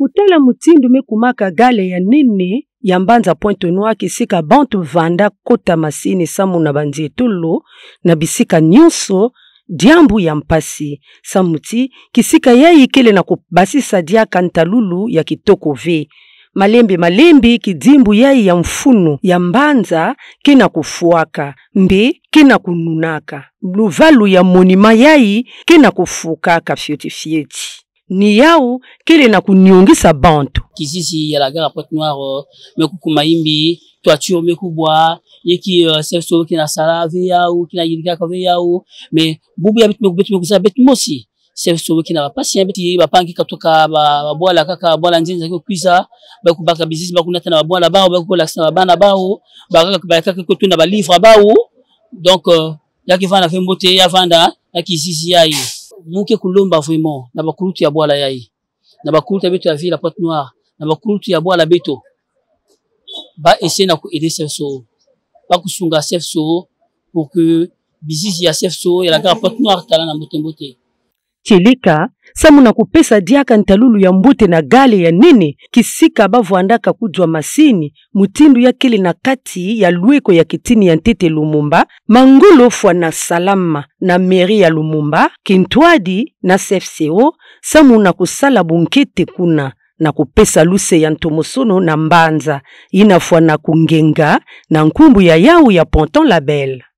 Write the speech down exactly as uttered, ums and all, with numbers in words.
Kutala mutindu mekumaka gale ya nene ya Mbanza Pointe Noire kisika bantu vanda kota masini samu na banzietulu na bisika nyonso diambu ya mpasi samuti kisika yai kele na kubasisa dia kantalulu ya kitoko ve malembe malembe kidimbu yai ya mfunu ya Mbanza kina kufuaka mbe kina kununaka luvalu ya monima yai kina kufukaka fioti fioti ni yao kile na kuniongisa bantu kisisi ya la gare Pointe Noire mekuku maimbi toiture mekubwa yeki uh, selso kina sala ve yao kina yilika ka ve yao me bubu ya bitu mekubetu mekusa betu mosi selso kina bapasi beti bapangi katoka ba bwala kaka bwala nzinza ko kwisa bakubaka business bakunata na bwala bao bakola sana bana bao bakaka bakaka ko tuna ba livre bao donc uh, yaki vana fe mbote ya vanda yaki sisi yai muke kulomba vraiment na bakulutu ya bwala yai na bakulutu ya beto ya ville Pointe Noire na bakulutu ya bwala beto ba essayer na ko aider selso ba kusunga selso pour que business ya selso ya la gare Pointe Noire tala na mbote mbote Chilika samu na kupesa diaka ntalulu ya mbute na gale ya nene kisika bavuandaka kujwa masini mutindu ya kile na kati ya lueko ya kitini ya Ntete Lumumba mangulo fwa na salama na meri ya Lumumba Kintwadi na C F C O samu na kusala bunkete kuna na kupesa luse ya Ntomosono na Mbanza inafwa na kungenga na nkumbu ya yau ya Ponton Label.